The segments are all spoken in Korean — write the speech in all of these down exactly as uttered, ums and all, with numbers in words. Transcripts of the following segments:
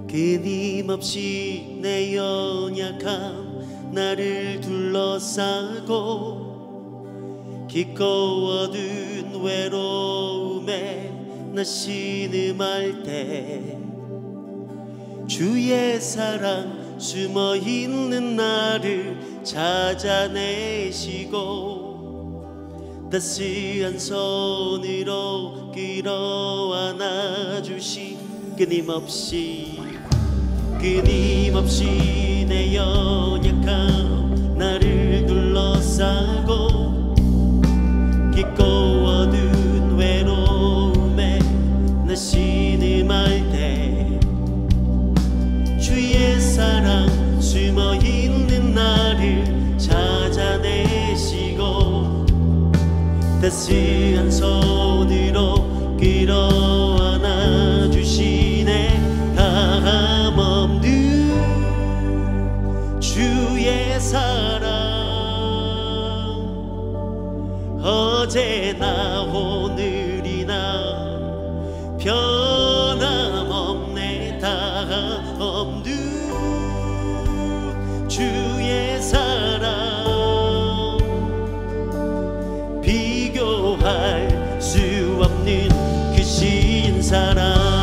끊임없이 내 연약함 나를 둘러싸고 깊고 어두운 외로움에 나 신음할 때 주의 사랑 숨어있는 나를 찾아내시고 따스한 손으로 끌어안아 주시 끊임없이 끊임없이 내 연약함 나를 둘러싸고 깊고 어두운 외로움에 나 신음할 때 주의 사랑 숨어있는 나를 찾아내시고 따스한 손으로 끌어안아 주시네. 다함없는 주의 사랑 어제나 오늘이나 변함없네. 다함없는 주의 사랑 비교할 수 없는 그 신사랑.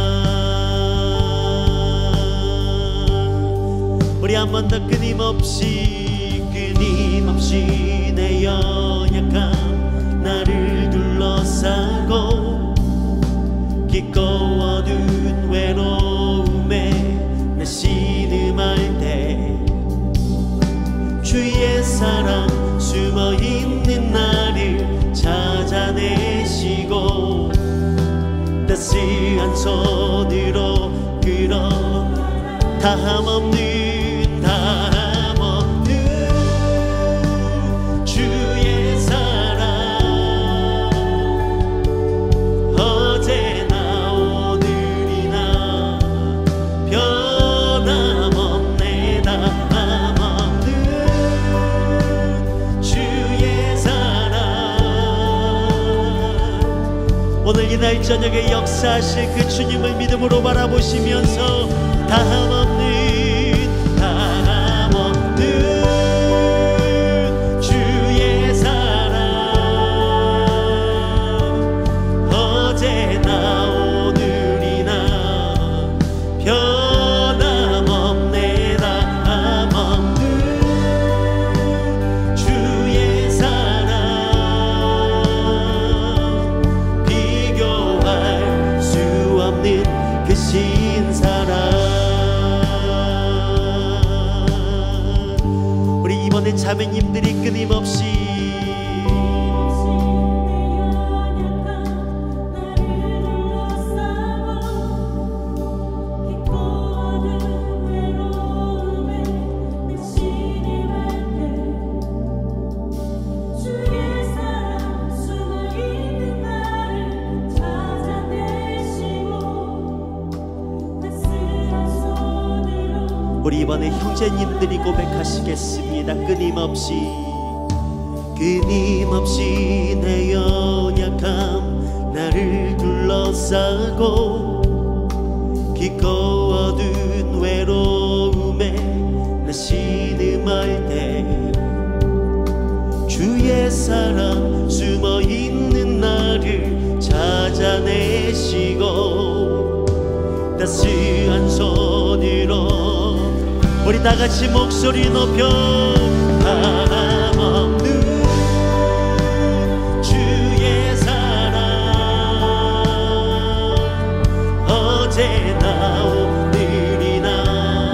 우리 한 번 더 끊임없이 끊임없이 내 연약함 나를 둘러싸고 깊고 어두운 외로움에 나 신음할 때 주의 사랑 숨어있는 나를 찾아내시고 따스한 손으로 끌어 다함없는 다함없는 주의 사랑 어제나 오늘이나 변함없네. 다함없는 주의 사랑 오늘 이날 저녁에 역사하실 그 주님을 믿음으로 바라보시면서 다함없는 다함없는 주의 사랑 어제나 오늘이나 변함없네. 다함없는 주의 사랑 비교할 수 없는 그 신사랑. 이번에 자매님들이 끊임없이 우리 이번에 형제님들이 고백하시겠습니다. 끊임없이 끊임없이 내 연약함 나를 둘러싸고 깊고 어두운 외로움에 나 신음할 때 주의 사랑 숨어있는 나를 찾아내시고 따스한 손으로 우리 다같이 목소리 높여 다함없는 주의 사랑 어제나 오늘이나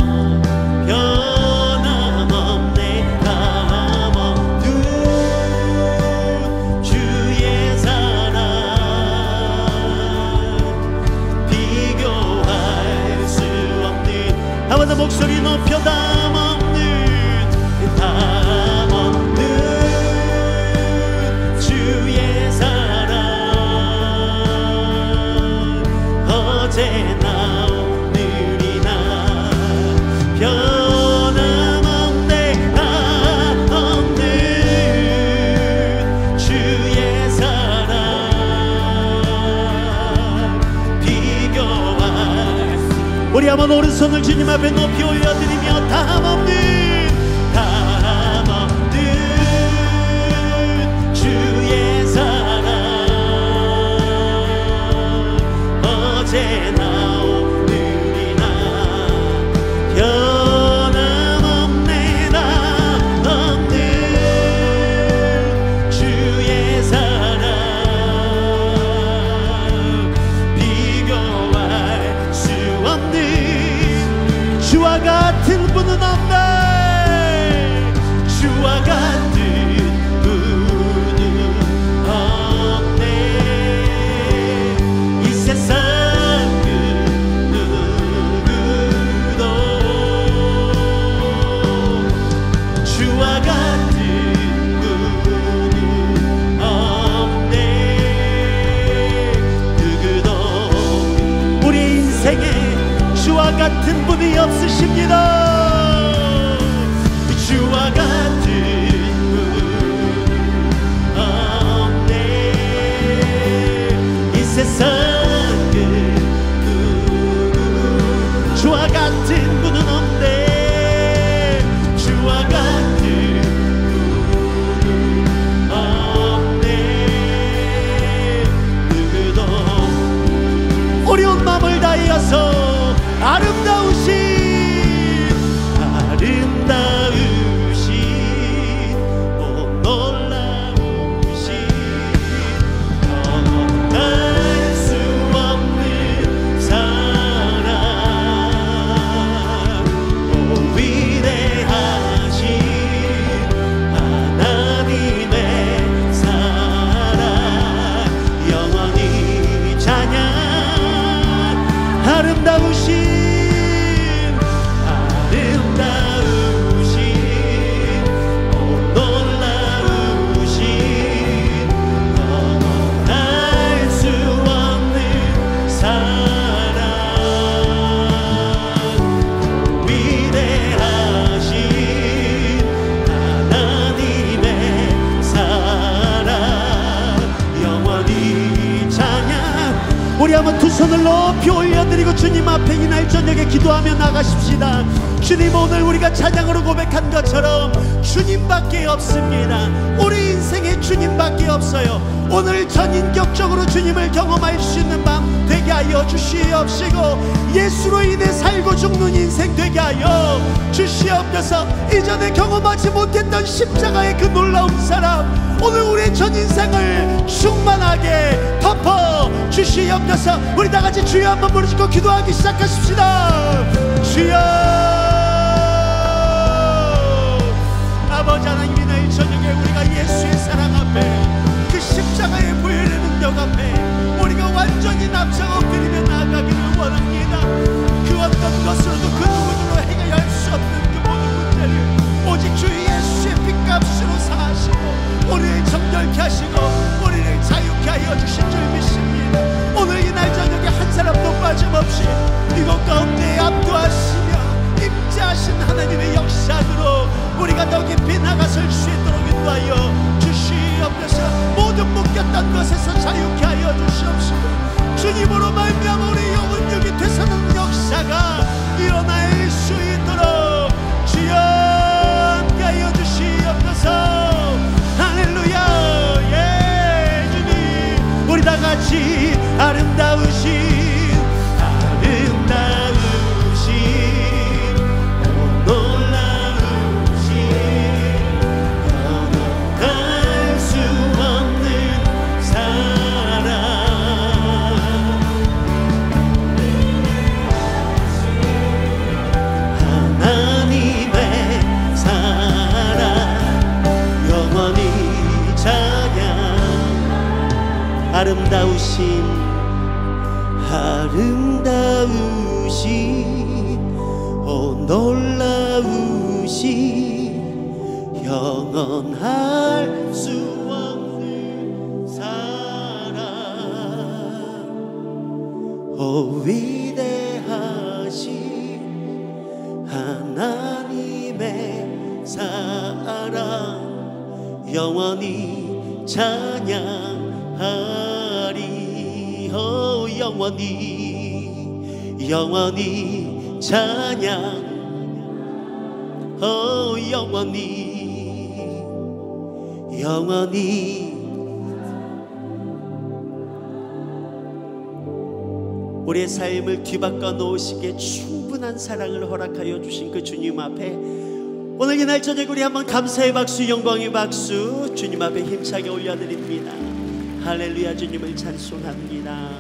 변함없네. 다함없는 주의 사랑 비교할 수 없는 한 번 더 목소리 높여 다함없는 다함없는 주의 사랑 어제나 오늘이나 변함없네. 다함없는 주의 사랑 비교할 우리 한번 오른손을 주님 앞에 높이 올려드리며 담없는 담없는 주의 사랑 어제나 오늘이나 변함없네 담없는 주의 사랑 비교할 수 없는 주와 같은 분은 없네 주와 같은 분은 없네 이 세상 그 누구도 주와 같은 분은 없네 누구도 우리 인생에 주와 같은 분이 없으십니다. 주와 같은 분 없네 이 세상 그 누구 주와 같은 분은 없네 주와 같은 분은 없네 누구도 어려운 마음을 다하여서 아름다우신 아름다우신 오 놀라우신 영원할 수 없는 사랑 오 위대하신 하나님의 사랑 영원히 찬양 아름다우신 아름다우신 오 놀라우신 영원할 수 없는 사랑 위대하신 하나님의 사랑 영원히 찬양 우리 한번 두 손을 높이 올려드리고 주님 앞에 이날 저녁에 기도하며 나가십시다. 주님 오늘 우리가 찬양으로 고백한 것처럼 주님밖에 없습니다. 우리 인생에 주님밖에 없어요. 오늘 전인격적으로 주님을 경험할 수 있는 밤 되게 하여 주시옵시고 예수로 인해 살고 죽는 인생 되게 하여 주시옵소서. 이전에 경험하지 못했던 십자가의 그 놀라운 사랑 오늘 우리의 전 인생을 충만하게 덮어 주시옵소서. 우리 다 같이 주여 한번 부르시고 기도하기 시작하십시다. 주여 아버지 하나님 이날 저녁에 우리가 예수의 사랑 앞에 그 십자가의 보혈의 능력 앞에 우리가 완전히 납작 엎드리며 나아가기를 원합니다. 그 어떤 것으로도 그 누구도 해결할 수 없는 그 모든 문제를 오직 주 예수의 핏값으로 사하시고 우리를 정결케 하시고 우리를 자유케 하여 주신 줄 믿습니다. 오늘 이날 저녁에 한 사람도 빠짐없이 이곳 가운데 압도하시며 임재하신 하나님의 역사로 우리가 더 깊이 나가설 수 있도록 인도하여 주시옵소서. 모든 묶였던 것에서 자유케 하여 주시옵시고 주님으로 말미암아 우리 영혼 육이 되서는 역사가 일어날 수 있도록 주여 함께 하여 주시옵소서. 할렐루야. 예 주님 우리 다 같이 아름다우신 아름다우신 놀라우신 영원할 수 없는 사랑 하나님의 사랑 영원히 찬양 아름다우신 아름다우신 오 놀라우신 영원할 수 없는 사랑 오 위대하신 하나님의 사랑 영원히 찬양하리 오 영원히 영원히 찬양 어 영원히 영원히. 우리의 삶을 뒤바꿔 놓으시기에 충분한 사랑을 허락하여 주신 그 주님 앞에 오늘 이날 저녁 우리 한번 감사의 박수, 영광의 박수 주님 앞에 힘차게 올려드립니다. 할렐루야. 주님을 찬송합니다.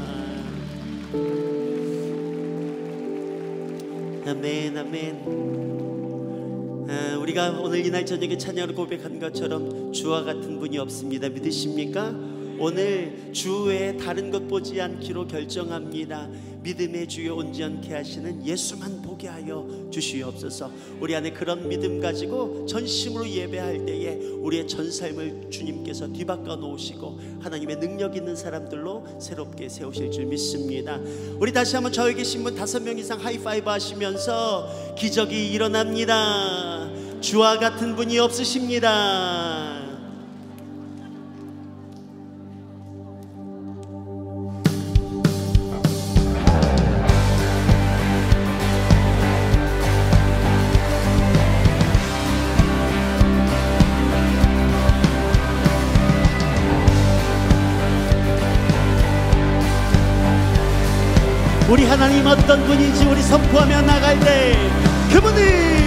아멘 아멘. 아, 우리가 오늘 이날 저녁에 찬양으로 고백한 것처럼 주와 같은 분이 없습니다. 믿으십니까? 오늘 주 외에 다른 것 보지 않기로 결정합니다. 믿음의 주여 온전케 하시는 예수만 보게 하여 주시옵소서. 우리 안에 그런 믿음 가지고 전심으로 예배할 때에 우리의 전 삶을 주님께서 뒤바꿔 놓으시고 하나님의 능력 있는 사람들로 새롭게 세우실 줄 믿습니다. 우리 다시 한번 저기 계신 분 다섯 명 이상 하이파이브 하시면서 기적이 일어납니다. 주와 같은 분이 없으십니다. 우리 하나님 어떤 분인지 우리 선포하며 나갈 때 그분은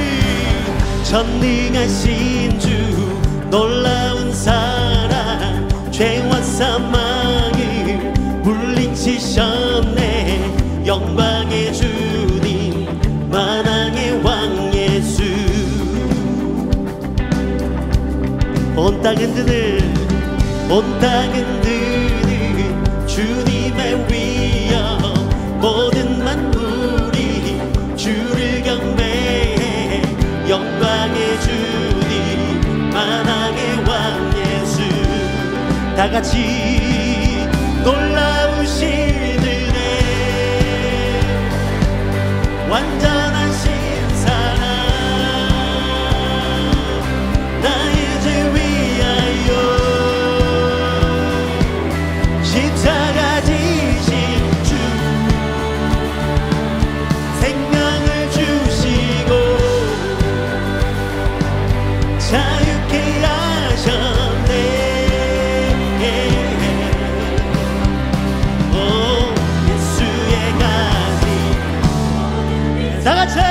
전능하신 주 놀라운 사랑 죄와 사망을 물리치셨네. 영광의 주님 만왕의 왕 예수. 온 땅 흔드는 온 땅 흔드는 주님의 위엄 모든 만물이 주를 경배해. 영광의 주님 만왕의 왕 예수. 다같이 놀라우신 은혜 완전하신 사랑 나의 죄 위하여 십자가 지신 자유케 하셨네. 오 예수의 가지 다같이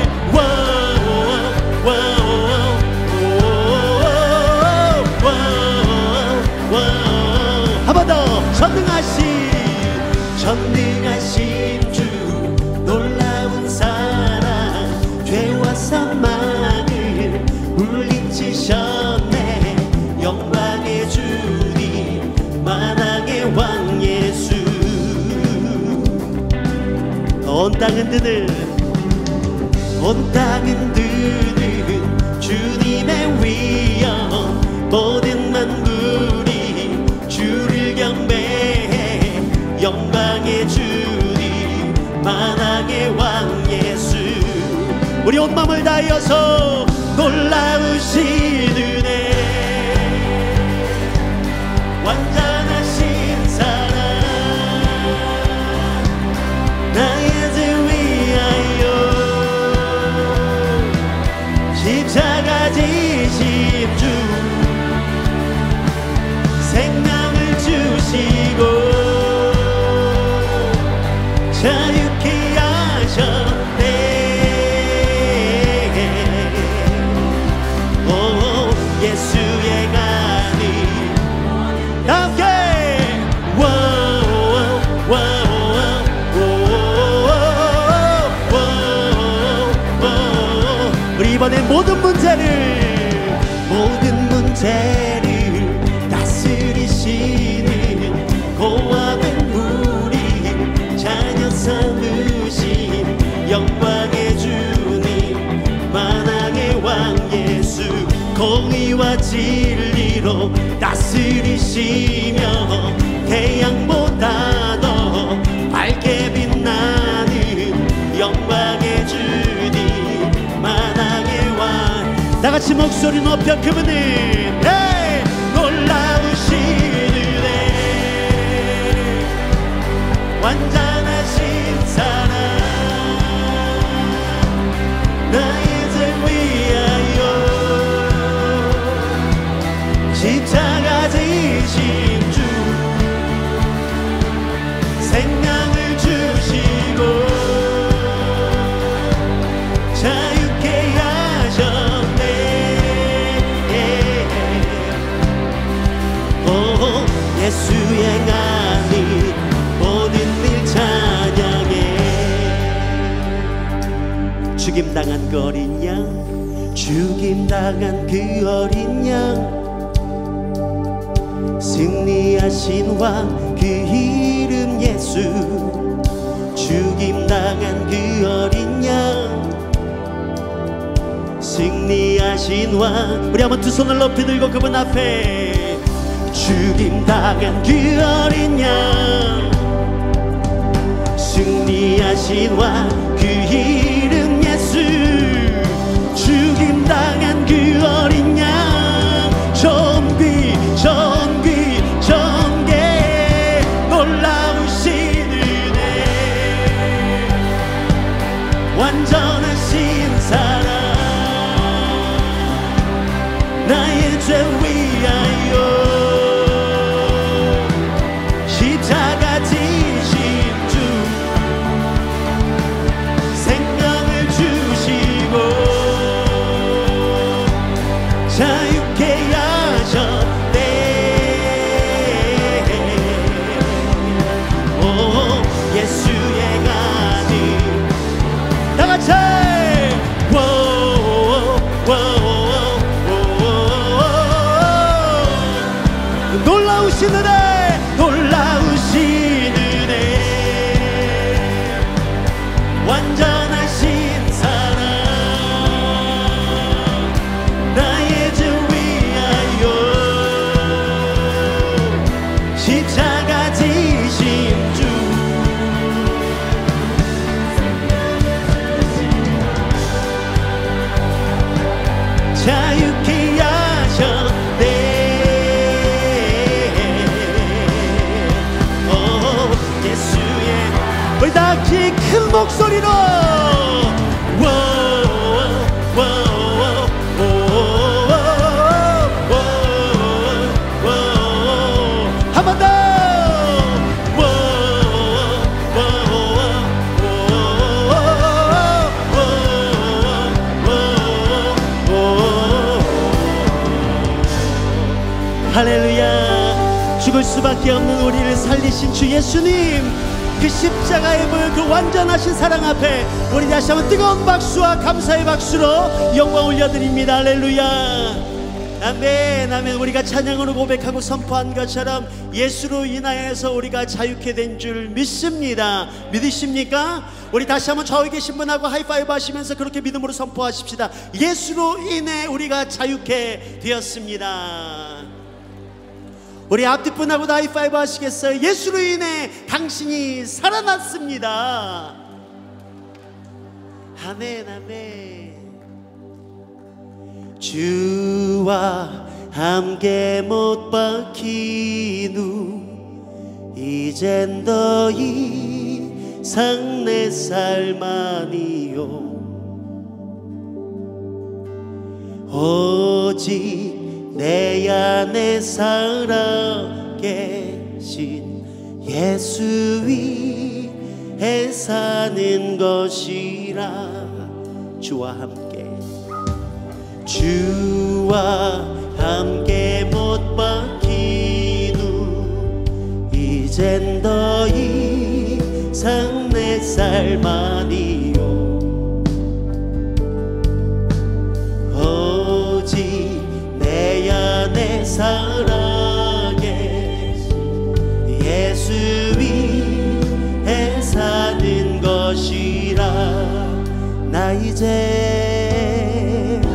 한 번 더. 전능하신 전능하신 주 놀라운 사랑 죄와 사망을 물리치셨네. 영광의 주님 만왕의 왕 예수. 온 땅 흔드는 온 땅 흔드는 주님의 위엄 모든 만물이 주를 경배해. 영광의 주님 만왕의 왕 예수. 우리 온 마음을 다하여서 놀라우신 은혜 완전하신 사랑 나의 죄 위하여 십자가 지신 주 생명을 주시고 자유케 하셨네. 예수의 가니 함께 우리 이번에 모든 문제를 모든 문제를 다스리시는 고아된 우리 자녀 삼으신 영광의 주님 만왕의 왕 예수. 공의와 진리로 다스리시며 태양보다 더 밝게 빛나는 영광의 주님 만왕의 왕. 다같이 목소리 높여 그분은 네! 놀라우신 은혜 완전하신 사랑 행하니 모든 일 찬양해. 죽임당한 그 어린 양, 죽임당한 그 어린 양, 승리하신 왕 그 이름 예수. 죽임당한 그 어린 양, 승리하신 왕. 우리 한번 두 손을 높이 들고 그분 앞에. 죽임당한 그 어린 양, 승리하신 왕 그 이름 예수. 죽임당한 그 어린 양, 존귀 존귀 존귀 놀라우신 은혜, 완전하신 사랑, 나의 죄 위하여 십자가 지신 주, 생명을 주시고 자유케 하셨네. 오 예수의 가니 다같이 놀라우신 은혜, 놀라우신 은혜, 완전하신 사랑, 나의 죄 위하여 십자가 지신 주, 자유케 하셨네. 우리 다 같이 큰 목소리로 한 번 더. 할렐루야. 죽을 수밖에 없는 우리를 살리신 주 예수님, 그 십자가의 물, 그 완전하신 사랑 앞에 우리 다시 한번 뜨거운 박수와 감사의 박수로 영광 올려드립니다. 할렐루야. 아멘 아멘. 우리가 찬양으로 고백하고 선포한 것처럼 예수로 인하여서 우리가 자유케 된 줄 믿습니다. 믿으십니까? 우리 다시 한번 좌우에 계신 분하고 하이파이브 하시면서 그렇게 믿음으로 선포하십시다. 예수로 인해 우리가 자유케 되었습니다. 우리 앞뒤 분하고도 하이파이브 하시겠어요? 예수로 인해 당신이 살아났습니다. 아멘 아멘. 주와 함께 못 박힌 후 이젠 더 이상 내 삶아니요, 오직 내 안에 살아계신 예수 위에 사는 것이라. 주와 함께, 주와 함께 못 박힌 후 이젠 더 이상 내 삶 아니요, 오직 내 안에 살아계신 예수 위에 사는 것이라. 나 이제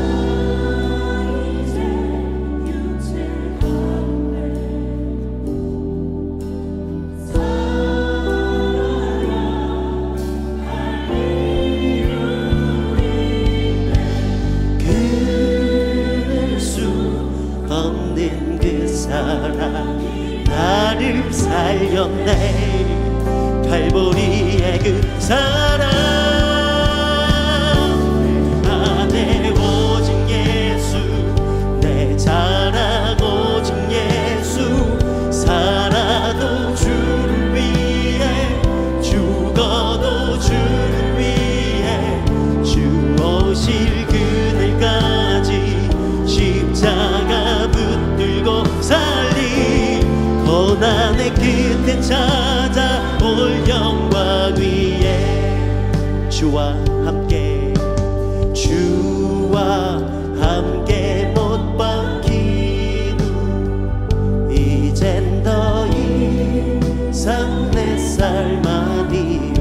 나를 살렸네. 갈보리의 그 사랑 안에 오직 예수, 내 자랑 오직 예수. 살아도 주를 위해, 죽어도 주를 위해, 주 오실 그날까지 십자가 붙들고 살리 고난 살만이요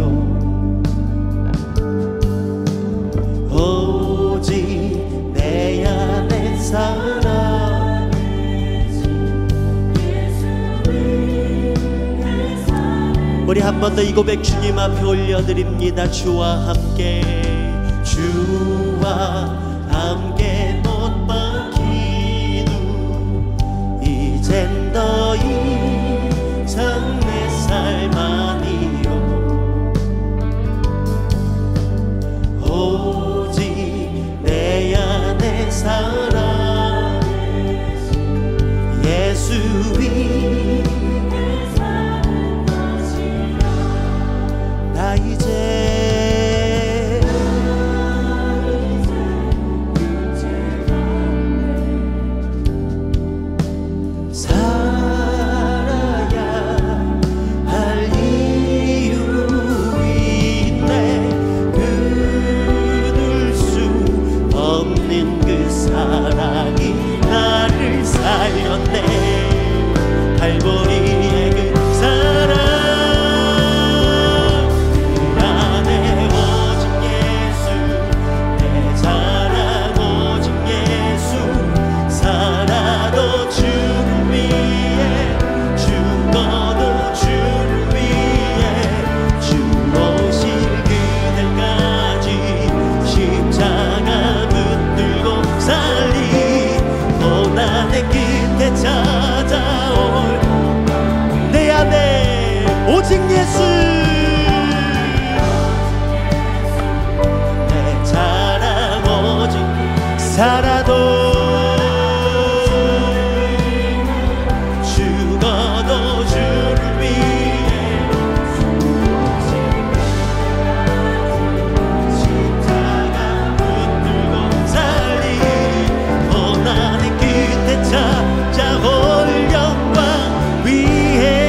오직 내 안에 살아 우리 한 번 더 이 고백 주님 앞에 올려드립니다. 주와 함께 주와 함께 못 박히누 이젠 더 이상 내 삶아니요 오직 내 안에 살아 예수 위에 나 이제 살아야 할 이유 있네 끊을 수 없는 그 사랑이 나를 살렸네 갈보리의 그 사랑 오직 예수 내 자랑 오직 살아도 죽어도 주를 위해 십자가 붙들고 살리 고난의 끝에 찾아올 영광 위해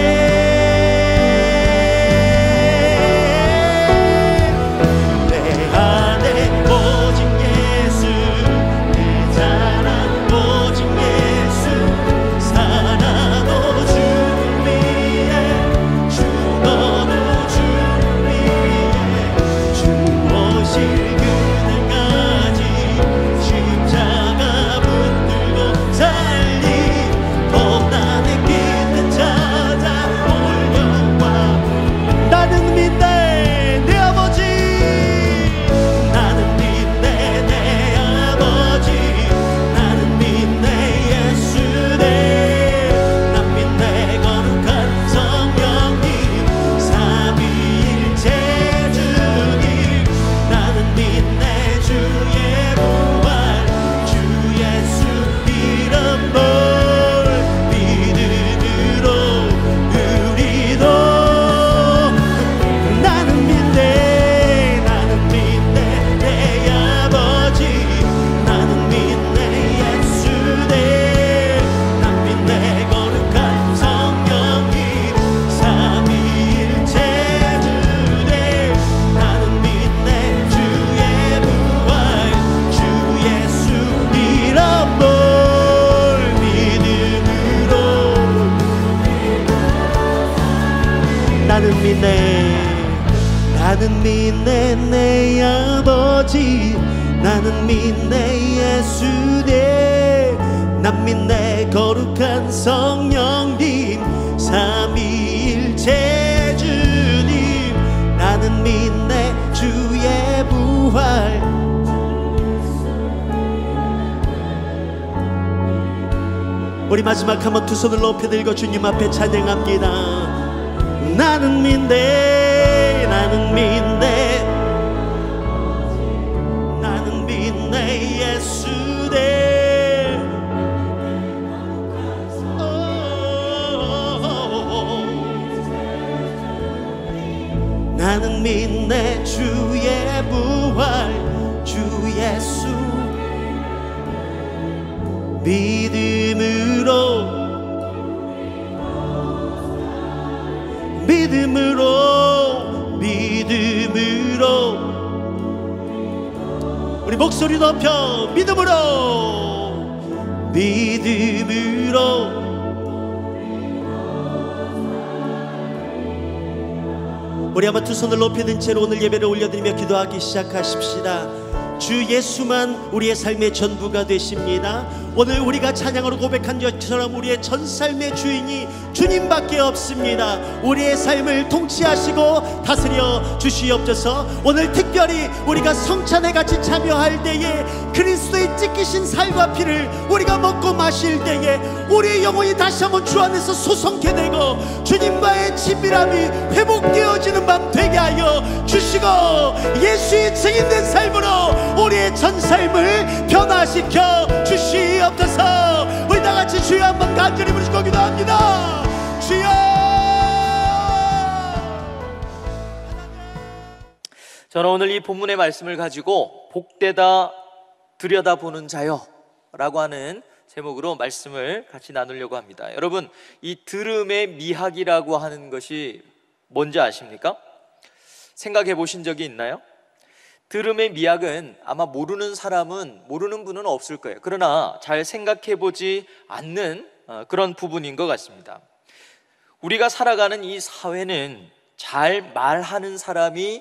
나는 믿네 나는 믿네 내 아버지 나는 믿네 예수네 난 믿네 거룩한 성령님 삼위일체 주님 나는 믿네 주의 부활 우리 마지막 한번 두 손을 높이 들고 주님 앞에 찬양합니다. 나는 믿네 나는 믿네 나는 믿네 예수네 나는 믿네 주의 부활 주 예수 믿음으로 믿음으로 믿음으로 우리 목소리 높여 믿음으로 믿음으로 우리 한번 두 손을 높이 든 채로 오늘 예배를 올려드리며 기도하기 시작하십시다. 주 예수만 우리의 삶의 전부가 되십니다. 오늘 우리가 찬양으로 고백한 것처럼 우리의 전 삶의 주인이 주님밖에 없습니다. 우리의 삶을 통치하시고 다스려 주시옵소서. 오늘 특별히 우리가 성찬에 같이 참여할 때에 그리스도의 찢기신 살과 피를 우리가 먹고 마실 때에 우리의 영혼이 다시 한번 주 안에서 소성케 되고 주님과의 친밀함이 회복되어지는 밤 되게 하여 주시고, 예수의 증인된 삶으로 우리의 전 삶을 변화시켜 주시옵소서. 우리 다 같이 주여 한번 간절히 부르시고 기도합니다. 주여. 저는 오늘 이 본문의 말씀을 가지고 복되다 들여다보는 자여 라고 하는 제목으로 말씀을 같이 나누려고 합니다. 여러분, 이 들음의 미학이라고 하는 것이 뭔지 아십니까? 생각해 보신 적이 있나요? 들음의 미학은 아마 모르는 사람은, 모르는 분은 없을 거예요. 그러나 잘 생각해 보지 않는 그런 부분인 것 같습니다. 우리가 살아가는 이 사회는 잘 말하는 사람이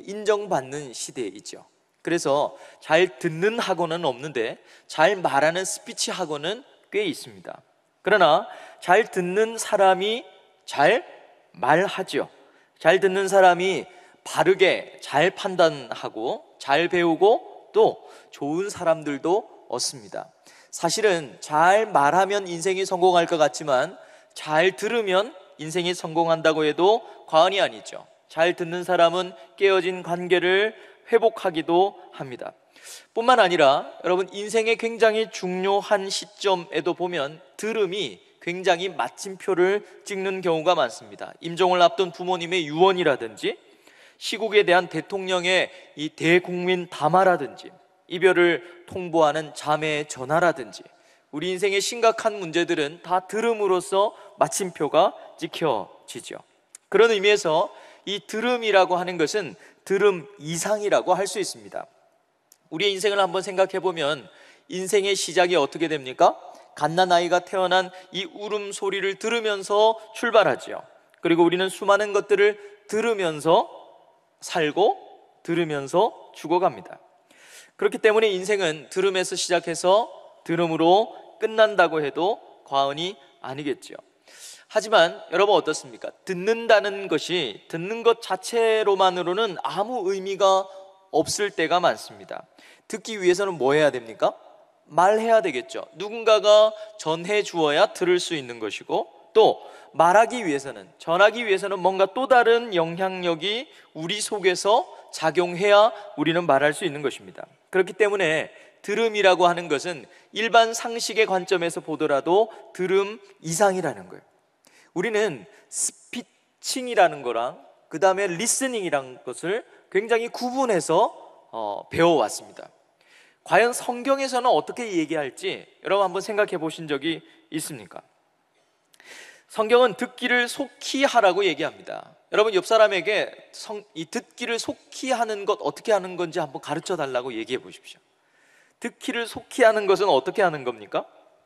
인정받는 시대이죠. 그래서 잘 듣는 학원은 없는데 잘 말하는 스피치 학원은 꽤 있습니다. 그러나 잘 듣는 사람이 잘 말하죠. 잘 듣는 사람이 바르게 잘 판단하고 잘 배우고 또 좋은 사람들도 얻습니다. 사실은 잘 말하면 인생이 성공할 것 같지만 잘 들으면 인생이 성공한다고 해도 과언이 아니죠. 잘 듣는 사람은 깨어진 관계를 회복하기도 합니다. 뿐만 아니라 여러분, 인생의 굉장히 중요한 시점에도 보면 들음이 굉장히 마침표를 찍는 경우가 많습니다. 임종을 앞둔 부모님의 유언이라든지 시국에 대한 대통령의 이 대국민 담화라든지 이별을 통보하는 자매의 전화라든지 우리 인생의 심각한 문제들은 다 들음으로써 마침표가 찍혀지죠. 그런 의미에서 이 들음이라고 하는 것은 들음 이상이라고 할 수 있습니다. 우리의 인생을 한번 생각해 보면 인생의 시작이 어떻게 됩니까? 갓난아이가 태어난 이 울음소리를 들으면서 출발하죠. 그리고 우리는 수많은 것들을 들으면서 살고 들으면서 죽어갑니다. 그렇기 때문에 인생은 들음에서 시작해서 들음으로 끝난다고 해도 과언이 아니겠죠. 하지만 여러분 어떻습니까? 듣는다는 것이 듣는 것 자체로만으로는 아무 의미가 없을 때가 많습니다. 듣기 위해서는 뭐 해야 됩니까? 말해야 되겠죠. 누군가가 전해 주어야 들을 수 있는 것이고, 또 말하기 위해서는, 전하기 위해서는 뭔가 또 다른 영향력이 우리 속에서 작용해야 우리는 말할 수 있는 것입니다. 그렇기 때문에 들음이라고 하는 것은 일반 상식의 관점에서 보더라도 들음 이상이라는 거예요. 우리는 스피칭이라는 거랑 그 다음에 리스닝이라는 것을 굉장히 구분해서 어, 배워왔습니다. 과연 성경에서는 어떻게 얘기할지 여러분 한번 생각해 보신 적이 있습니까? 성경은 듣기를 속히 하라고 얘기합니다. 여러분, 옆 사람에게 성, 이 듣기를 속히 하는 것 어떻게 하는 건지 한번 가르쳐 달라고 얘기해 보십시오. 듣기를 속히 하는 것은 어떻게 하는 겁니까?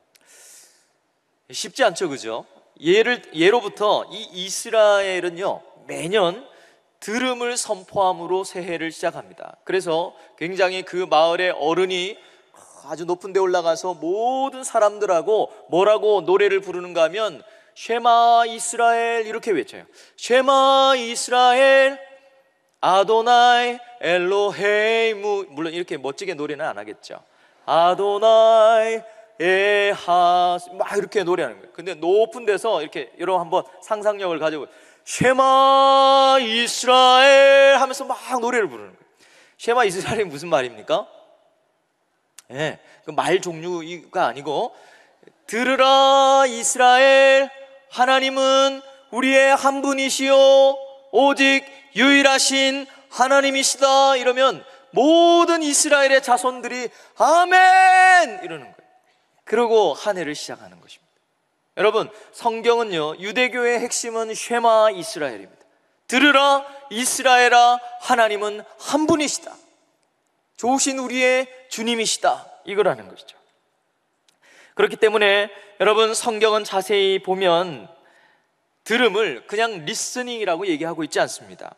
쉽지 않죠, 그죠? 예를, 예로부터 이 이스라엘은요 매년 들음을 선포함으로 새해를 시작합니다. 그래서 굉장히 그 마을의 어른이 아주 높은 데 올라가서 모든 사람들하고 뭐라고 노래를 부르는가 하면 쉐마 이스라엘 이렇게 외쳐요. 쉐마 이스라엘 아도나이 엘로헤이무. 물론 이렇게 멋지게 노래는 안 하겠죠. 아도나이 에하 막 이렇게 노래하는 거예요. 근데 높은 데서 이렇게 여러분 한번 상상력을 가지고 쉐마 이스라엘 하면서 막 노래를 부르는 거예요. 쉐마 이스라엘이 무슨 말입니까? 예, 네, 그 말 종류가 아니고 들으라 이스라엘, 하나님은 우리의 한 분이시요 오직 유일하신 하나님이시다. 이러면 모든 이스라엘의 자손들이 아멘 이러는 거예요. 그러고 한 해를 시작하는 것입니다. 여러분, 성경은요 유대교의 핵심은 쉐마 이스라엘입니다. 들으라 이스라엘아, 하나님은 한 분이시다. 좋으신 우리의 주님이시다. 이거라는 것이죠. 그렇기 때문에 여러분, 성경은 자세히 보면 들음을 그냥 리스닝이라고 얘기하고 있지 않습니다.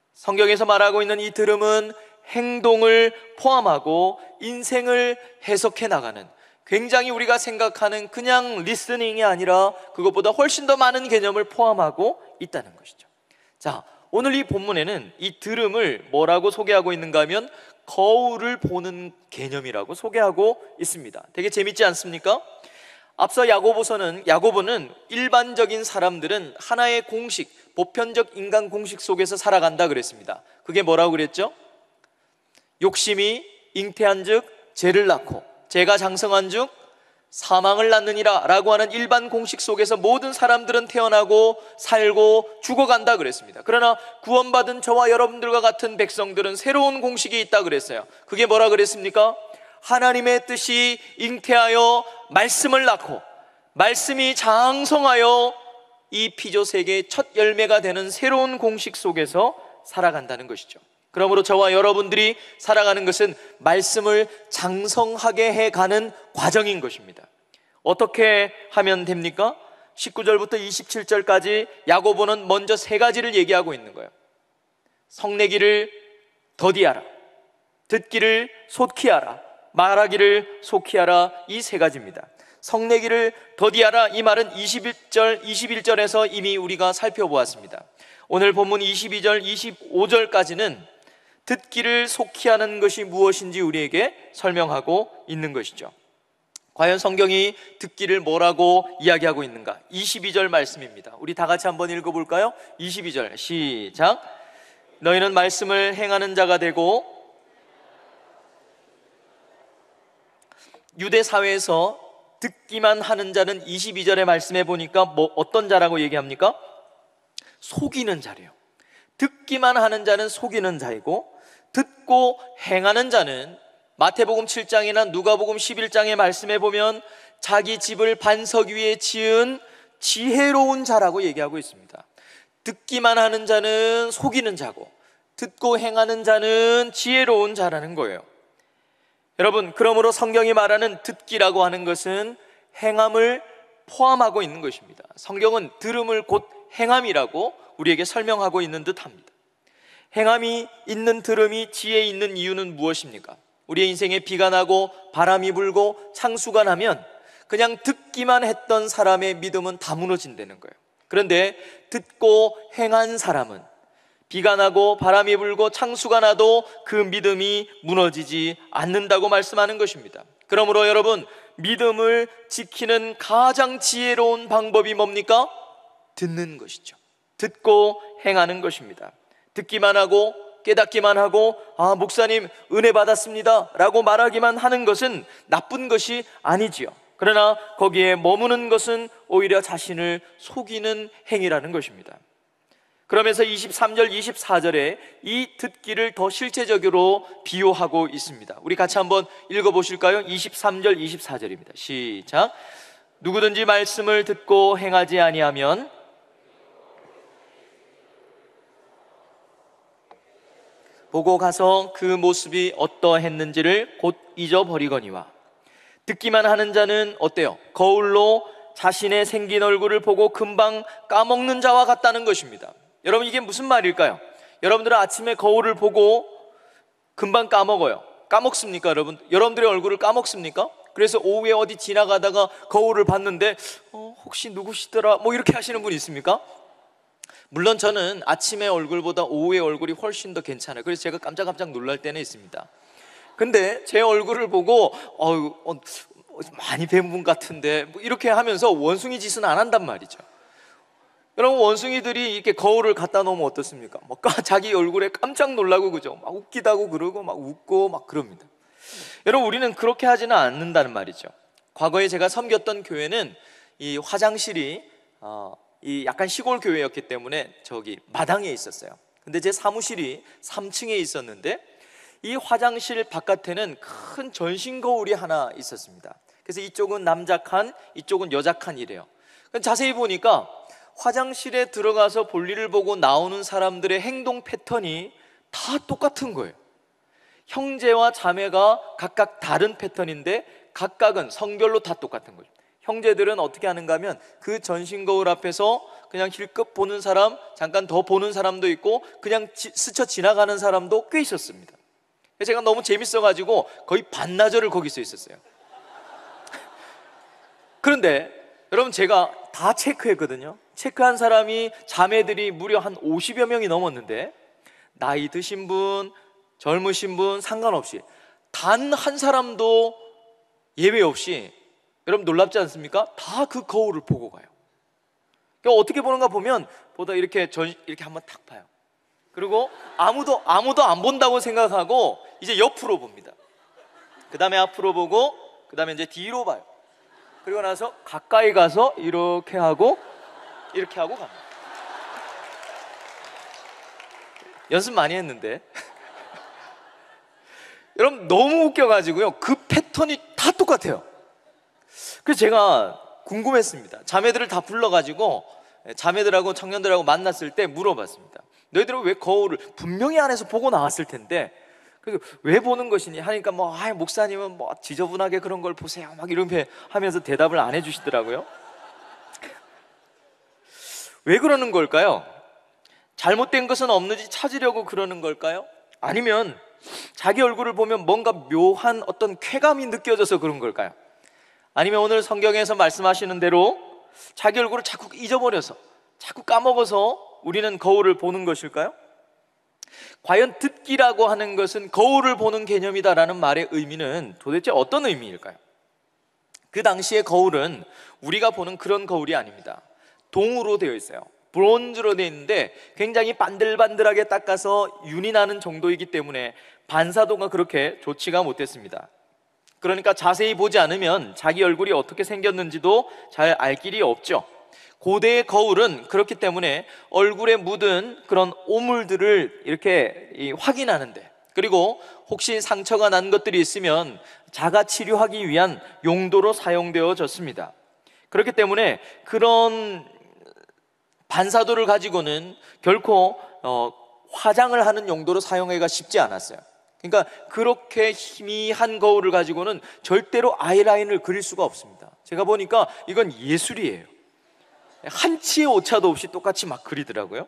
성경에서 말하고 있는 이 들음은 행동을 포함하고 인생을 해석해 나가는, 굉장히 우리가 생각하는 그냥 리스닝이 아니라 그것보다 훨씬 더 많은 개념을 포함하고 있다는 것이죠. 자, 오늘 이 본문에는 이 들음을 뭐라고 소개하고 있는가 하면 거울을 보는 개념이라고 소개하고 있습니다. 되게 재밌지 않습니까? 앞서 야고보서는, 야고보는 일반적인 사람들은 하나의 공식, 보편적 인간 공식 속에서 살아간다 그랬습니다. 그게 뭐라고 그랬죠? 욕심이 잉태한 즉 죄를 낳고, 죄가 장성한 즉 사망을 낳느니라 라고 하는 일반 공식 속에서 모든 사람들은 태어나고 살고 죽어간다 그랬습니다. 그러나 구원받은 저와 여러분들과 같은 백성들은 새로운 공식이 있다 그랬어요. 그게 뭐라 그랬습니까? 하나님의 뜻이 잉태하여 말씀을 낳고, 말씀이 장성하여 이 피조 세계의 첫 열매가 되는 새로운 공식 속에서 살아간다는 것이죠. 그러므로 저와 여러분들이 살아가는 것은 말씀을 장성하게 해가는 과정인 것입니다. 어떻게 하면 됩니까? 십구 절부터 이십칠 절까지 야고보는 먼저 세 가지를 얘기하고 있는 거예요. 성내기를 더디하라, 듣기를 솟기 하라, 말하기를 속히 하라, 이 세 가지입니다. 성내기를 더디하라, 이 말은 이십일 절, 이십일 절에서 이미 우리가 살펴보았습니다. 오늘 본문 이십이 절, 이십오 절까지는 듣기를 속히 하는 것이 무엇인지 우리에게 설명하고 있는 것이죠. 과연 성경이 듣기를 뭐라고 이야기하고 있는가? 이십이 절 말씀입니다. 우리 다 같이 한번 읽어볼까요? 이십이 절 시작. 너희는 말씀을 행하는 자가 되고, 유대 사회에서 듣기만 하는 자는 이십이 절의 말씀에 보니까 뭐 어떤 자라고 얘기합니까? 속이는 자래요. 듣기만 하는 자는 속이는 자이고, 듣고 행하는 자는 마태복음 칠 장이나 누가복음 십일 장의 말씀에 보면 자기 집을 반석 위에 지은 지혜로운 자라고 얘기하고 있습니다. 듣기만 하는 자는 속이는 자고, 듣고 행하는 자는 지혜로운 자라는 거예요. 여러분, 그러므로 성경이 말하는 듣기라고 하는 것은 행함을 포함하고 있는 것입니다. 성경은 들음을 곧 행함이라고 우리에게 설명하고 있는 듯합니다. 행함이 있는 들음이 지혜 있는 이유는 무엇입니까? 우리의 인생에 비가 나고 바람이 불고 창수가 나면 그냥 듣기만 했던 사람의 믿음은 다 무너진다는 거예요. 그런데 듣고 행한 사람은 비가 나고 바람이 불고 창수가 나도 그 믿음이 무너지지 않는다고 말씀하는 것입니다. 그러므로 여러분, 믿음을 지키는 가장 지혜로운 방법이 뭡니까? 듣는 것이죠. 듣고 행하는 것입니다. 듣기만 하고 깨닫기만 하고 아, 목사님 은혜 받았습니다 라고 말하기만 하는 것은 나쁜 것이 아니지요. 그러나 거기에 머무는 것은 오히려 자신을 속이는 행위라는 것입니다. 그러면서 이십삼 절 이십사 절에 이 듣기를 더 실제적으로 비유하고 있습니다. 우리 같이 한번 읽어보실까요? 이십삼 절 이십사 절입니다. 시작. 누구든지 말씀을 듣고 행하지 아니하면 보고 가서 그 모습이 어떠했는지를 곧 잊어버리거니와, 듣기만 하는 자는 어때요? 거울로 자신의 생긴 얼굴을 보고 금방 까먹는 자와 같다는 것입니다. 여러분, 이게 무슨 말일까요? 여러분들은 아침에 거울을 보고 금방 까먹어요. 까먹습니까, 여러분? 여러분들의 얼굴을 까먹습니까? 그래서 오후에 어디 지나가다가 거울을 봤는데 어, 혹시 누구시더라? 뭐 이렇게 하시는 분 있습니까? 물론 저는 아침의 얼굴보다 오후의 얼굴이 훨씬 더 괜찮아요. 그래서 제가 깜짝깜짝 놀랄 때는 있습니다. 근데 제 얼굴을 보고 어, 어, 많이 뵌 분 같은데 뭐 이렇게 하면서 원숭이 짓은 안 한단 말이죠. 여러분, 원숭이들이 이렇게 거울을 갖다 놓으면 어떻습니까? 뭐 자기 얼굴에 깜짝 놀라고 그죠? 막 웃기다고 그러고 막 웃고 막 그럽니다. 여러분, 우리는 그렇게 하지는 않는다는 말이죠. 과거에 제가 섬겼던 교회는 이 화장실이 어, 이 약간 시골 교회였기 때문에 저기 마당에 있었어요. 근데 제 사무실이 삼 층에 있었는데 이 화장실 바깥에는 큰 전신 거울이 하나 있었습니다. 그래서 이쪽은 남자 칸, 이쪽은 여자 칸이래요. 자세히 보니까 화장실에 들어가서 볼일을 보고 나오는 사람들의 행동 패턴이 다 똑같은 거예요. 형제와 자매가 각각 다른 패턴인데 각각은 성별로 다 똑같은 거죠. 형제들은 어떻게 하는가 하면 그 전신 거울 앞에서 그냥 힐끗 보는 사람, 잠깐 더 보는 사람도 있고 그냥 지, 스쳐 지나가는 사람도 꽤 있었습니다. 제가 너무 재밌어가지고 거의 반나절을 거기서 있었어요. 그런데 여러분, 제가 다 체크했거든요. 체크한 사람이 자매들이 무려 한 오십여 명이 넘었는데 나이 드신 분, 젊으신 분 상관없이 단 한 사람도 예외 없이, 여러분 놀랍지 않습니까? 다 그 거울을 보고 가요. 그러니까 어떻게 보는가 보면 보다 이렇게 전 이렇게 한번 탁 봐요. 그리고 아무도 아무도 안 본다고 생각하고 이제 옆으로 봅니다. 그 다음에 앞으로 보고 그 다음에 이제 뒤로 봐요. 그리고 나서 가까이 가서 이렇게 하고 이렇게 하고 갑니다. 연습 많이 했는데 여러분 너무 웃겨가지고요, 그 패턴이 다 똑같아요. 그래서 제가 궁금했습니다. 자매들을 다 불러가지고 자매들하고 청년들하고 만났을 때 물어봤습니다. 너희들은 왜 거울을 분명히 안에서 보고 나왔을 텐데 그래서 왜 보는 것이니 하니까 뭐 아, 목사님은 뭐 지저분하게 그런 걸 보세요 막 이렇게 하면서 대답을 안 해주시더라고요. 왜 그러는 걸까요? 잘못된 것은 없는지 찾으려고 그러는 걸까요? 아니면 자기 얼굴을 보면 뭔가 묘한 어떤 쾌감이 느껴져서 그런 걸까요? 아니면 오늘 성경에서 말씀하시는 대로 자기 얼굴을 자꾸 잊어버려서, 자꾸 까먹어서 우리는 거울을 보는 것일까요? 과연 듣기라고 하는 것은 거울을 보는 개념이다라는 말의 의미는 도대체 어떤 의미일까요? 그 당시의 거울은 우리가 보는 그런 거울이 아닙니다. 동으로 되어 있어요. 브론즈로 되어 있는데 굉장히 반들반들하게 닦아서 윤이 나는 정도이기 때문에 반사도가 그렇게 좋지가 못했습니다. 그러니까 자세히 보지 않으면 자기 얼굴이 어떻게 생겼는지도 잘 알 길이 없죠. 고대의 거울은 그렇기 때문에 얼굴에 묻은 그런 오물들을 이렇게 확인하는데, 그리고 혹시 상처가 난 것들이 있으면 자가 치료하기 위한 용도로 사용되어졌습니다. 그렇기 때문에 그런 반사도를 가지고는 결코 어, 화장을 하는 용도로 사용하기가 쉽지 않았어요. 그러니까 그렇게 희미한 거울을 가지고는 절대로 아이라인을 그릴 수가 없습니다. 제가 보니까 이건 예술이에요. 한치의 오차도 없이 똑같이 막 그리더라고요.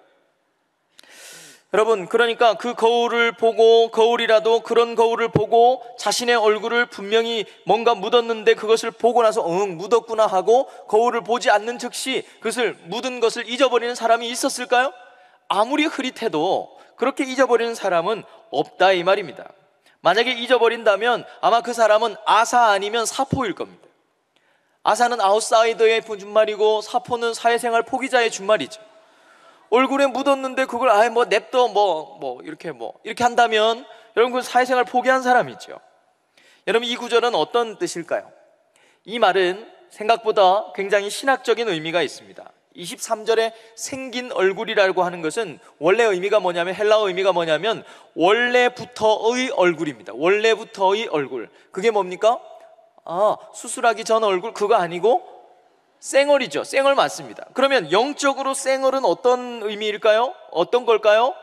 여러분, 그러니까 그 거울을 보고, 거울이라도 그런 거울을 보고 자신의 얼굴을 분명히 뭔가 묻었는데 그것을 보고 나서 응 묻었구나 하고 거울을 보지 않는 즉시 그것을 묻은 것을 잊어버리는 사람이 있었을까요? 아무리 흐릿해도 그렇게 잊어버리는 사람은 없다 이 말입니다. 만약에 잊어버린다면 아마 그 사람은 아사 아니면 사포일 겁니다. 아사는 아웃사이더의 준말이고 사포는 사회생활 포기자의 준말이죠. 얼굴에 묻었는데 그걸 아예 뭐 냅둬 뭐, 뭐 이렇게 뭐 이렇게 한다면 여러분 그 사회생활 포기한 사람이죠. 여러분 이 구절은 어떤 뜻일까요? 이 말은 생각보다 굉장히 신학적인 의미가 있습니다. 이십삼 절에 생긴 얼굴이라고 하는 것은 원래 의미가 뭐냐면, 헬라어 의미가 뭐냐면 원래부터의 얼굴입니다. 원래부터의 얼굴. 그게 뭡니까? 아, 수술하기 전 얼굴 그거 아니고 쌩얼이죠. 쌩얼 맞습니다. 그러면 영적으로 쌩얼은 어떤 의미일까요? 어떤 걸까요?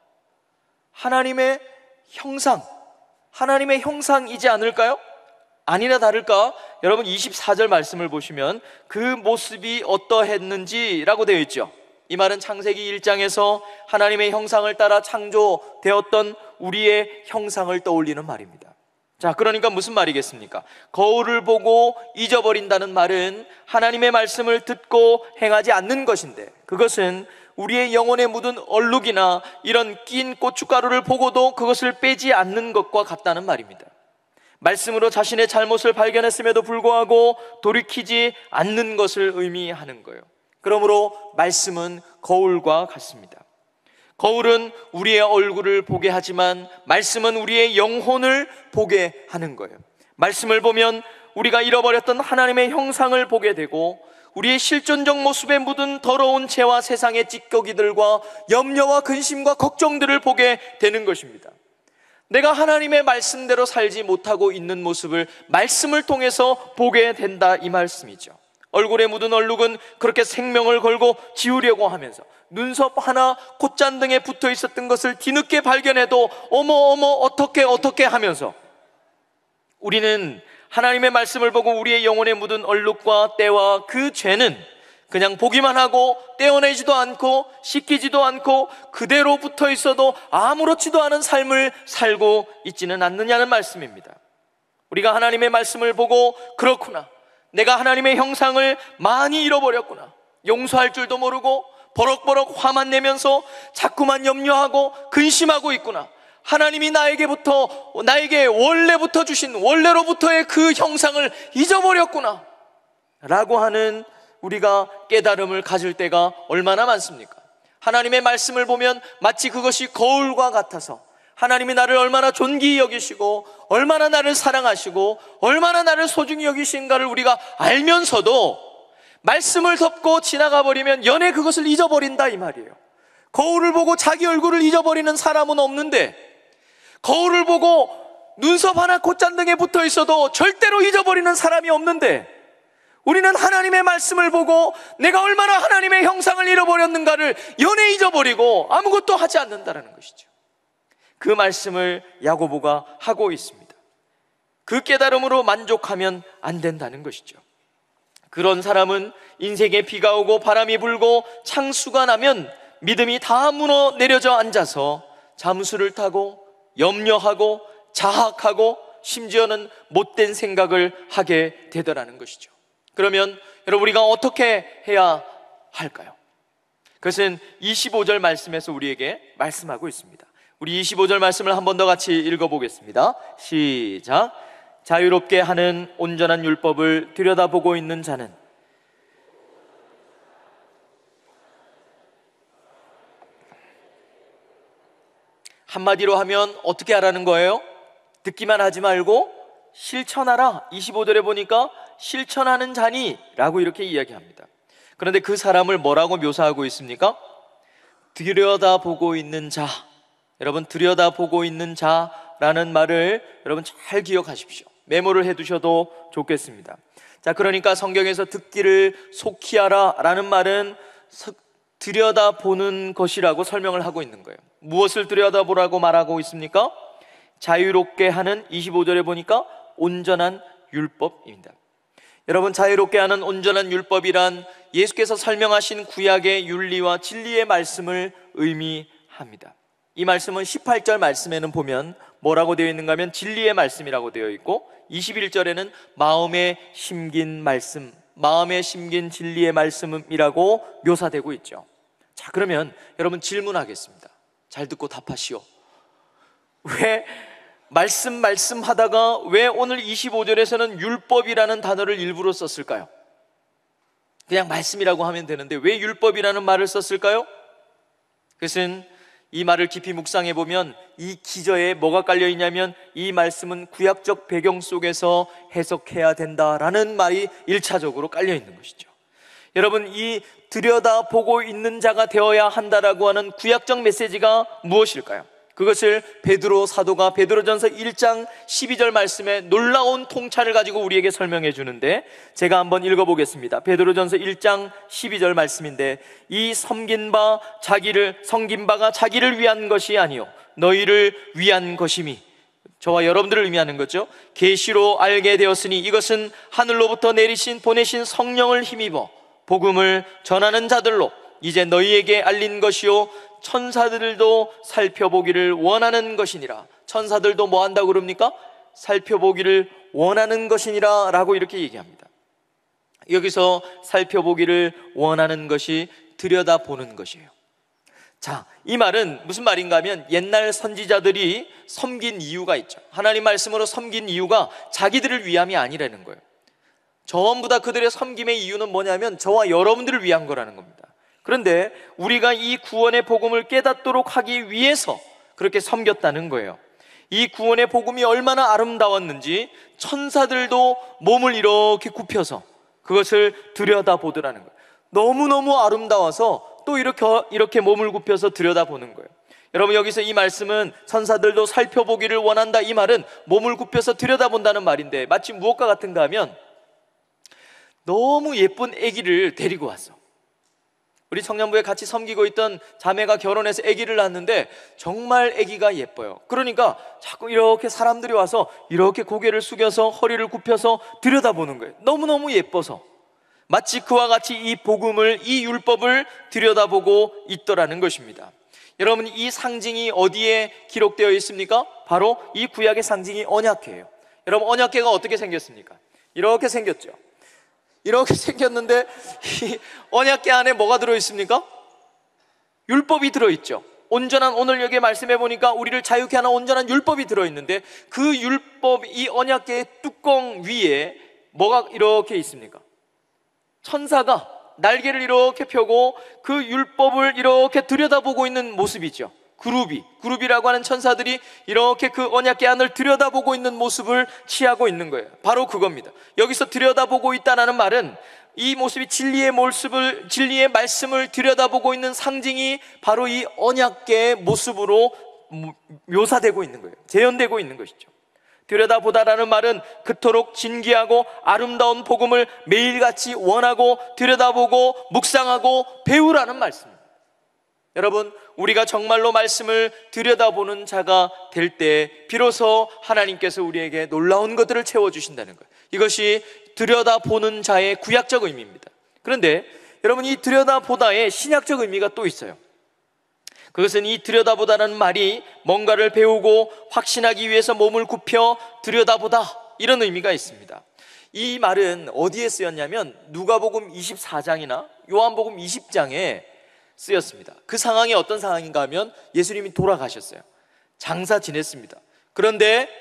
하나님의 형상, 하나님의 형상이지 않을까요? 아니나 다를까 여러분 이십사 절 말씀을 보시면 그 모습이 어떠했는지라고 되어 있죠. 이 말은 창세기 일 장에서 하나님의 형상을 따라 창조되었던 우리의 형상을 떠올리는 말입니다. 자, 그러니까 무슨 말이겠습니까? 거울을 보고 잊어버린다는 말은 하나님의 말씀을 듣고 행하지 않는 것인데, 그것은 우리의 영혼에 묻은 얼룩이나 이런 낀 고춧가루를 보고도 그것을 빼지 않는 것과 같다는 말입니다. 말씀으로 자신의 잘못을 발견했음에도 불구하고 돌이키지 않는 것을 의미하는 거예요. 그러므로 말씀은 거울과 같습니다. 거울은 우리의 얼굴을 보게 하지만 말씀은 우리의 영혼을 보게 하는 거예요. 말씀을 보면 우리가 잃어버렸던 하나님의 형상을 보게 되고 우리의 실존적 모습에 묻은 더러운 죄와 세상의 찌꺼기들과 염려와 근심과 걱정들을 보게 되는 것입니다. 내가 하나님의 말씀대로 살지 못하고 있는 모습을 말씀을 통해서 보게 된다 이 말씀이죠. 얼굴에 묻은 얼룩은 그렇게 생명을 걸고 지우려고 하면서 눈썹 하나 콧잔등에 붙어 있었던 것을 뒤늦게 발견해도 어머 어머 어떻게 어떻게 하면서 우리는 하나님의 말씀을 보고 우리의 영혼에 묻은 얼룩과 때와 그 죄는 그냥 보기만 하고 떼어내지도 않고 씻기지도 않고 그대로 붙어 있어도 아무렇지도 않은 삶을 살고 있지는 않느냐는 말씀입니다. 우리가 하나님의 말씀을 보고 그렇구나, 내가 하나님의 형상을 많이 잃어버렸구나, 용서할 줄도 모르고 버럭버럭 화만 내면서 자꾸만 염려하고 근심하고 있구나, 하나님이 나에게부터 나에게 원래부터 주신 원래로부터의 그 형상을 잊어버렸구나 라고 하는 우리가 깨달음을 가질 때가 얼마나 많습니까? 하나님의 말씀을 보면 마치 그것이 거울과 같아서 하나님이 나를 얼마나 존귀히 여기시고 얼마나 나를 사랑하시고 얼마나 나를 소중히 여기신가를 우리가 알면서도 말씀을 덮고 지나가 버리면 연애 그것을 잊어버린다 이 말이에요. 거울을 보고 자기 얼굴을 잊어버리는 사람은 없는데, 거울을 보고 눈썹 하나 콧잔등에 붙어 있어도 절대로 잊어버리는 사람이 없는데, 우리는 하나님의 말씀을 보고 내가 얼마나 하나님의 형상을 잃어버렸는가를 연애 잊어버리고 아무것도 하지 않는다는 것이죠. 그 말씀을 야고보가 하고 있습니다. 그 깨달음으로 만족하면 안 된다는 것이죠. 그런 사람은 인생에 비가 오고 바람이 불고 창수가 나면 믿음이 다 무너 내려져 앉아서 잠수를 타고 염려하고 자학하고 심지어는 못된 생각을 하게 되더라는 것이죠. 그러면 여러분, 우리가 어떻게 해야 할까요? 그것은 이십오 절 말씀에서 우리에게 말씀하고 있습니다. 우리 이십오 절 말씀을 한 번 더 같이 읽어보겠습니다. 시작. 자유롭게 하는 온전한 율법을 들여다보고 있는 자는 한마디로 하면 어떻게 하라는 거예요? 듣기만 하지 말고 실천하라. 이십오 절에 보니까 실천하는 자니 라고 이렇게 이야기합니다. 그런데 그 사람을 뭐라고 묘사하고 있습니까? 들여다보고 있는 자. 여러분, 들여다보고 있는 자라는 말을 여러분 잘 기억하십시오. 메모를 해두셔도 좋겠습니다. 자, 그러니까 성경에서 듣기를 속히 하라 라는 말은 들여다보는 것이라고 설명을 하고 있는 거예요. 무엇을 들여다보라고 말하고 있습니까? 자유롭게 하는, 이십오 절에 보니까 온전한 율법입니다. 여러분, 자유롭게 하는 온전한 율법이란 예수께서 설명하신 구약의 윤리와 진리의 말씀을 의미합니다. 이 말씀은 십팔 절 말씀에는 보면 뭐라고 되어 있는가 하면 진리의 말씀이라고 되어 있고, 이십일 절에는 마음에 심긴 말씀, 마음에 심긴 진리의 말씀이라고 묘사되고 있죠. 자, 그러면 여러분 질문하겠습니다. 잘 듣고 답하시오. 왜 말씀 말씀 하다가 왜 오늘 이십오 절에서는 율법이라는 단어를 일부러 썼을까요? 그냥 말씀이라고 하면 되는데 왜 율법이라는 말을 썼을까요? 그것은 이 말을 깊이 묵상해 보면 이 기저에 뭐가 깔려 있냐면 이 말씀은 구약적 배경 속에서 해석해야 된다라는 말이 일차적으로 깔려 있는 것이죠. 여러분, 이 들여다보고 있는 자가 되어야 한다라고 하는 구약적 메시지가 무엇일까요? 그것을 베드로 사도가 베드로전서 일 장 십이 절 말씀에 놀라운 통찰을 가지고 우리에게 설명해 주는데, 제가 한번 읽어보겠습니다. 베드로전서 일 장 십이 절 말씀인데, 이 섬긴 바 자기를 섬긴 바가 자기를 위한 것이 아니요 너희를 위한 것임이, 저와 여러분들을 의미하는 거죠. 계시로 알게 되었으니 이것은 하늘로부터 내리신 보내신 성령을 힘입어 복음을 전하는 자들로 이제 너희에게 알린 것이요 천사들도 살펴보기를 원하는 것이니라. 천사들도 뭐 한다고 그럽니까? 살펴보기를 원하는 것이니라 라고 이렇게 얘기합니다. 여기서 살펴보기를 원하는 것이 들여다보는 것이에요. 자, 이 말은 무슨 말인가 하면 옛날 선지자들이 섬긴 이유가 있죠. 하나님 말씀으로 섬긴 이유가 자기들을 위함이 아니라는 거예요. 전부 다 그들의 섬김의 이유는 뭐냐면 저와 여러분들을 위한 거라는 겁니다. 그런데 우리가 이 구원의 복음을 깨닫도록 하기 위해서 그렇게 섬겼다는 거예요. 이 구원의 복음이 얼마나 아름다웠는지 천사들도 몸을 이렇게 굽혀서 그것을 들여다보더라는 거예요. 너무너무 아름다워서 또 이렇게, 이렇게 몸을 굽혀서 들여다보는 거예요. 여러분, 여기서 이 말씀은 천사들도 살펴보기를 원한다, 이 말은 몸을 굽혀서 들여다본다는 말인데 마치 무엇과 같은가 하면 너무 예쁜 아기를 데리고 왔어. 우리 청년부에 같이 섬기고 있던 자매가 결혼해서 아기를 낳았는데 정말 아기가 예뻐요. 그러니까 자꾸 이렇게 사람들이 와서 이렇게 고개를 숙여서 허리를 굽혀서 들여다보는 거예요. 너무너무 예뻐서. 마치 그와 같이 이 복음을, 이 율법을 들여다보고 있더라는 것입니다. 여러분, 이 상징이 어디에 기록되어 있습니까? 바로 이 구약의 상징이 언약궤예요. 여러분, 언약궤가 어떻게 생겼습니까? 이렇게 생겼죠. 이렇게 생겼는데 이 언약궤 안에 뭐가 들어있습니까? 율법이 들어있죠. 온전한, 오늘 여기 말씀해 보니까 우리를 자유케 하는 온전한 율법이 들어있는데, 그 율법, 이 언약궤의 뚜껑 위에 뭐가 이렇게 있습니까? 천사가 날개를 이렇게 펴고 그 율법을 이렇게 들여다보고 있는 모습이죠. 그룹이, 그룹이라고 하는 천사들이 이렇게 그 언약궤 안을 들여다보고 있는 모습을 취하고 있는 거예요. 바로 그겁니다. 여기서 들여다보고 있다는 말은 이 모습이 진리의 모습을, 진리의 말씀을 들여다보고 있는 상징이 바로 이 언약궤의 모습으로 묘사되고 있는 거예요. 재현되고 있는 것이죠. 들여다보다라는 말은 그토록 진귀하고 아름다운 복음을 매일같이 원하고 들여다보고 묵상하고 배우라는 말씀입니다. 여러분, 우리가 정말로 말씀을 들여다보는 자가 될 때 비로소 하나님께서 우리에게 놀라운 것들을 채워주신다는 거예요. 이것이 들여다보는 자의 구약적 의미입니다. 그런데 여러분, 이 들여다보다의 신약적 의미가 또 있어요. 그것은 이 들여다보다는 말이 뭔가를 배우고 확신하기 위해서 몸을 굽혀 들여다보다, 이런 의미가 있습니다. 이 말은 어디에 쓰였냐면 누가복음 이십사 장이나 요한복음 이십 장에 쓰였습니다. 그 상황이 어떤 상황인가 하면 예수님이 돌아가셨어요. 장사 지냈습니다. 그런데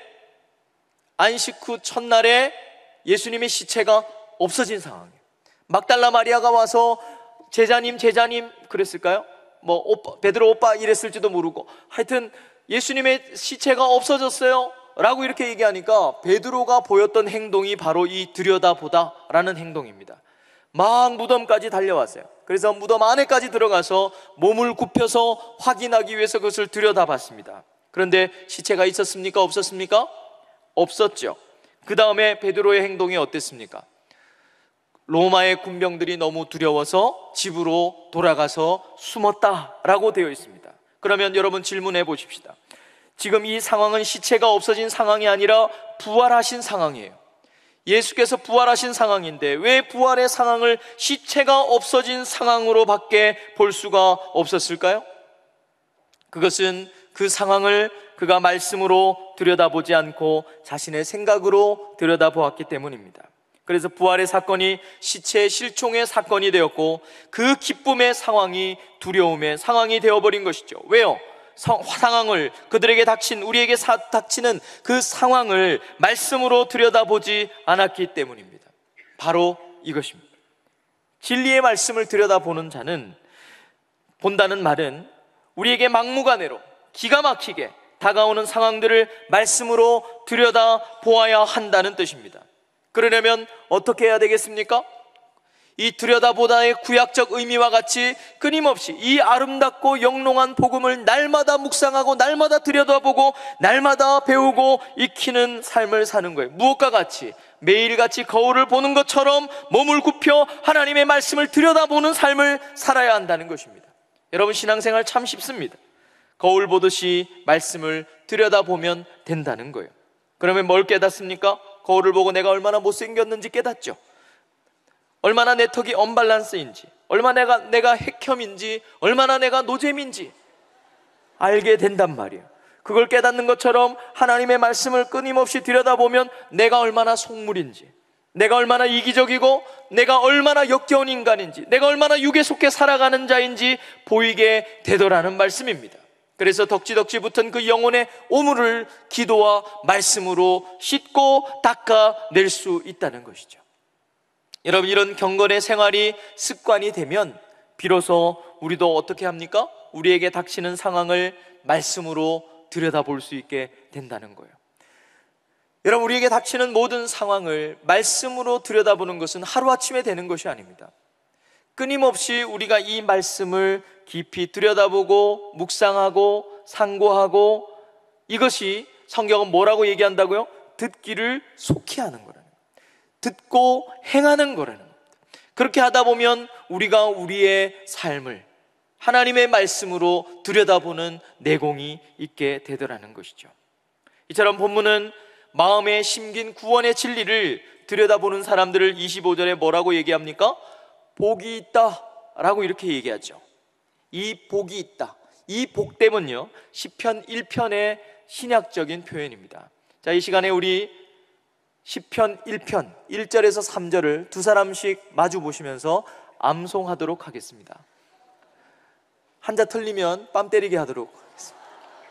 안식 후 첫날에 예수님의 시체가 없어진 상황이에요. 막달라 마리아가 와서 제자님 제자님 그랬을까요? 뭐 오빠, 베드로 오빠 이랬을지도 모르고, 하여튼 예수님의 시체가 없어졌어요 라고 이렇게 얘기하니까 베드로가 보였던 행동이 바로 이 들여다보다 라는 행동입니다. 막 무덤까지 달려왔어요. 그래서 무덤 안에까지 들어가서 몸을 굽혀서 확인하기 위해서 그것을 들여다봤습니다. 그런데 시체가 있었습니까? 없었습니까? 없었죠. 그 다음에 베드로의 행동이 어땠습니까? 로마의 군병들이 너무 두려워서 집으로 돌아가서 숨었다라고 되어 있습니다. 그러면 여러분 질문해 보십시다. 지금 이 상황은 시체가 없어진 상황이 아니라 부활하신 상황이에요. 예수께서 부활하신 상황인데 왜 부활의 상황을 시체가 없어진 상황으로 밖에 볼 수가 없었을까요? 그것은 그 상황을 그가 말씀으로 들여다보지 않고 자신의 생각으로 들여다보았기 때문입니다. 그래서 부활의 사건이 시체의 실종의 사건이 되었고, 그 기쁨의 상황이 두려움의 상황이 되어버린 것이죠. 왜요? 상, 상황을, 그들에게 닥친, 우리에게 사, 닥치는 그 상황을 말씀으로 들여다보지 않았기 때문입니다. 바로 이것입니다. 진리의 말씀을 들여다보는 자는, 본다는 말은 우리에게 막무가내로 기가 막히게 다가오는 상황들을 말씀으로 들여다보아야 한다는 뜻입니다. 그러려면 어떻게 해야 되겠습니까? 이 들여다보다의 구약적 의미와 같이 끊임없이 이 아름답고 영롱한 복음을 날마다 묵상하고 날마다 들여다보고 날마다 배우고 익히는 삶을 사는 거예요. 무엇과 같이? 매일같이 거울을 보는 것처럼 몸을 굽혀 하나님의 말씀을 들여다보는 삶을 살아야 한다는 것입니다. 여러분, 신앙생활 참 쉽습니다. 거울 보듯이 말씀을 들여다보면 된다는 거예요. 그러면 뭘 깨닫습니까? 거울을 보고 내가 얼마나 못생겼는지 깨닫죠. 얼마나 내 턱이 언밸런스인지, 얼마나 내가, 내가 핵혐인지, 얼마나 내가 노잼인지 알게 된단 말이에요. 그걸 깨닫는 것처럼 하나님의 말씀을 끊임없이 들여다보면 내가 얼마나 속물인지, 내가 얼마나 이기적이고 내가 얼마나 역겨운 인간인지, 내가 얼마나 육에 속해 살아가는 자인지 보이게 되더라는 말씀입니다. 그래서 덕지덕지 붙은 그 영혼의 오물을 기도와 말씀으로 씻고 닦아낼 수 있다는 것이죠. 여러분, 이런 경건의 생활이 습관이 되면 비로소 우리도 어떻게 합니까? 우리에게 닥치는 상황을 말씀으로 들여다볼 수 있게 된다는 거예요. 여러분, 우리에게 닥치는 모든 상황을 말씀으로 들여다보는 것은 하루아침에 되는 것이 아닙니다. 끊임없이 우리가 이 말씀을 깊이 들여다보고 묵상하고 상고하고, 이것이 성경은 뭐라고 얘기한다고요? 듣기를 속히 하는 거라는 거예요. 듣고 행하는 거라는 겁니다. 그렇게 하다 보면 우리가 우리의 삶을 하나님의 말씀으로 들여다보는 내공이 있게 되더라는 것이죠. 이처럼 본문은 마음에 심긴 구원의 진리를 들여다보는 사람들을 이십오 절에 뭐라고 얘기합니까? 복이 있다 라고 이렇게 얘기하죠. 이 복이 있다, 이 복됨은요 시편 일 편의 신약적인 표현입니다. 자, 이 시간에 우리 시편 일 편 일 절에서 삼 절을 두 사람씩 마주 보시면서 암송하도록 하겠습니다. 한자 틀리면 뺨 때리게 하도록 하겠습니다.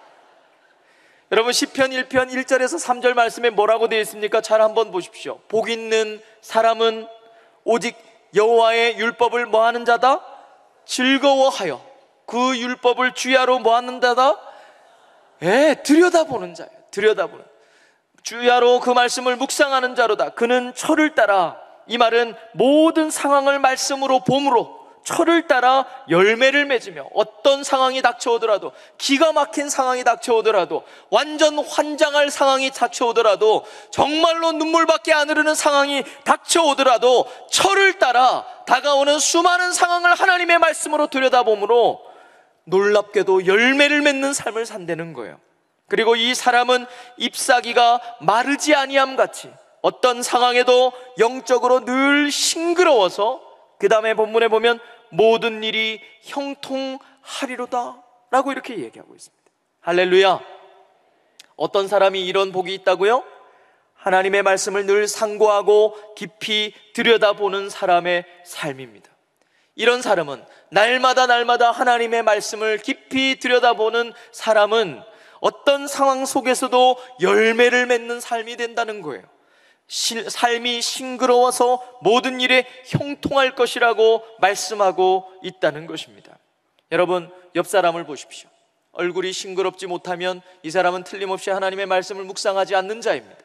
여러분, 시편 일 편 일 절에서 삼 절 말씀에 뭐라고 되어 있습니까? 잘 한번 보십시오. 복 있는 사람은 오직 여호와의 율법을 뭐하는 자다? 즐거워하여 그 율법을 주야로 뭐하는 자다? 예, 들여다보는 자예요. 들여다보는, 주야로 그 말씀을 묵상하는 자로다. 그는 철을 따라, 이 말은 모든 상황을 말씀으로 봄으로 철을 따라 열매를 맺으며, 어떤 상황이 닥쳐오더라도, 기가 막힌 상황이 닥쳐오더라도, 완전 환장할 상황이 닥쳐오더라도, 정말로 눈물밖에 안 흐르는 상황이 닥쳐오더라도 철을 따라 다가오는 수많은 상황을 하나님의 말씀으로 들여다보므로 놀랍게도 열매를 맺는 삶을 산다는 거예요. 그리고 이 사람은 잎사귀가 마르지 아니함 같이 어떤 상황에도 영적으로 늘 싱그러워서, 그 다음에 본문에 보면 모든 일이 형통하리로다 라고 이렇게 얘기하고 있습니다. 할렐루야. 어떤 사람이 이런 복이 있다고요? 하나님의 말씀을 늘 상고하고 깊이 들여다보는 사람의 삶입니다. 이런 사람은, 날마다 날마다 하나님의 말씀을 깊이 들여다보는 사람은 어떤 상황 속에서도 열매를 맺는 삶이 된다는 거예요. 시, 삶이 싱그러워서 모든 일에 형통할 것이라고 말씀하고 있다는 것입니다. 여러분, 옆 사람을 보십시오. 얼굴이 싱그럽지 못하면 이 사람은 틀림없이 하나님의 말씀을 묵상하지 않는 자입니다.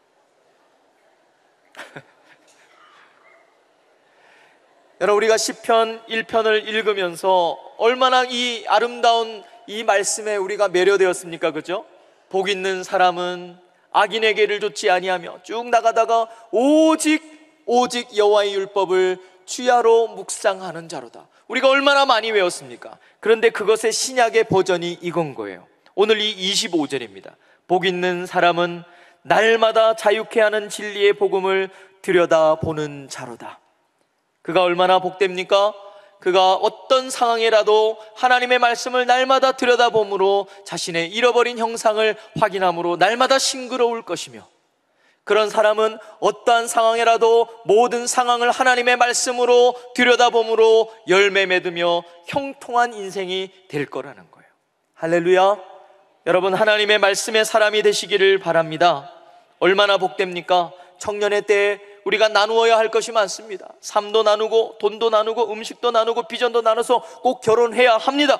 여러분, 우리가 시편 일 편을 읽으면서 얼마나 이 아름다운 이 말씀에 우리가 매료되었습니까? 그죠? 복 있는 사람은 악인에게를 좇지 아니하며 쭉 나가다가 오직 오직 여호와의 율법을 주야로 묵상하는 자로다. 우리가 얼마나 많이 외웠습니까? 그런데 그것의 신약의 버전이 이건 거예요. 오늘 이 이십오 절입니다. 복 있는 사람은 날마다 자유케 하는 진리의 복음을 들여다보는 자로다. 그가 얼마나 복됩니까? 그가 어떤 상황이라도 하나님의 말씀을 날마다 들여다보므로 자신의 잃어버린 형상을 확인함으로 날마다 싱그러울 것이며, 그런 사람은 어떠한 상황이라도 모든 상황을 하나님의 말씀으로 들여다보므로 열매 맺으며 형통한 인생이 될 거라는 거예요. 할렐루야. 여러분, 하나님의 말씀의 사람이 되시기를 바랍니다. 얼마나 복됩니까? 청년의 때에 우리가 나누어야 할 것이 많습니다. 삶도 나누고 돈도 나누고 음식도 나누고 비전도 나눠서 꼭 결혼해야 합니다.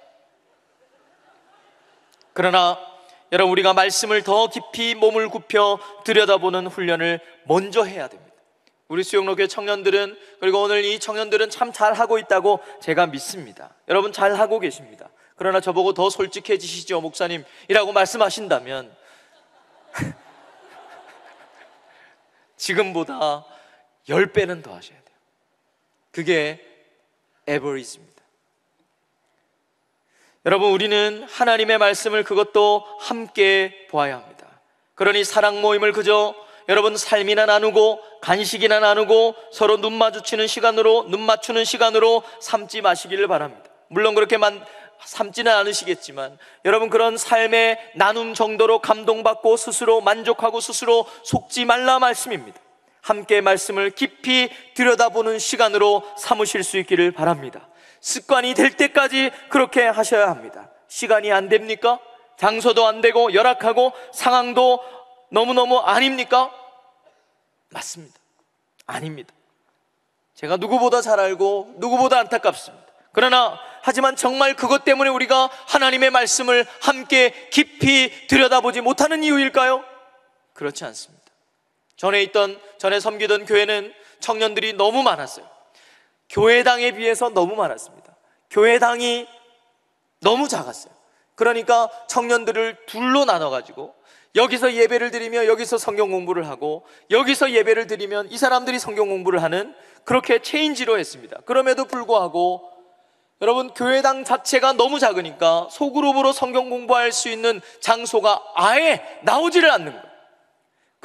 그러나 여러분, 우리가 말씀을 더 깊이 몸을 굽혀 들여다보는 훈련을 먼저 해야 됩니다. 우리 수영로교회 청년들은, 그리고 오늘 이 청년들은 참 잘하고 있다고 제가 믿습니다. 여러분, 잘하고 계십니다. 그러나 저보고 더 솔직해지시죠, 목사님이라고 말씀하신다면 지금보다 열 배는 더 하셔야 돼요. 그게 에버리지입니다. 여러분, 우리는 하나님의 말씀을 그것도 함께 보아야 합니다. 그러니 사랑 모임을 그저 여러분 삶이나 나누고 간식이나 나누고 서로 눈 마주치는 시간으로, 눈 맞추는 시간으로 삼지 마시기를 바랍니다. 물론 그렇게 만 삼지는 않으시겠지만 여러분, 그런 삶의 나눔 정도로 감동받고 스스로 만족하고 스스로 속지 말라 말씀입니다. 함께 말씀을 깊이 들여다보는 시간으로 삼으실 수 있기를 바랍니다. 습관이 될 때까지 그렇게 하셔야 합니다. 시간이 안 됩니까? 장소도 안 되고 열악하고 상황도 너무너무 아닙니까? 맞습니다. 아닙니다. 제가 누구보다 잘 알고 누구보다 안타깝습니다. 그러나 하지만 정말 그것 때문에 우리가 하나님의 말씀을 함께 깊이 들여다보지 못하는 이유일까요? 그렇지 않습니다. 전에 있던, 전에 섬기던 교회는 청년들이 너무 많았어요. 교회당에 비해서 너무 많았습니다. 교회당이 너무 작았어요. 그러니까 청년들을 둘로 나눠가지고 여기서 예배를 드리며 여기서 성경 공부를 하고, 여기서 예배를 드리면 이 사람들이 성경 공부를 하는, 그렇게 체인지로 했습니다. 그럼에도 불구하고 여러분, 교회당 자체가 너무 작으니까 소그룹으로 성경 공부할 수 있는 장소가 아예 나오지를 않는 거예요.